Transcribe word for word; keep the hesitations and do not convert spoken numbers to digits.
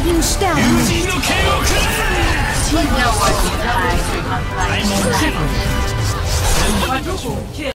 You stand. No one can hide from my light.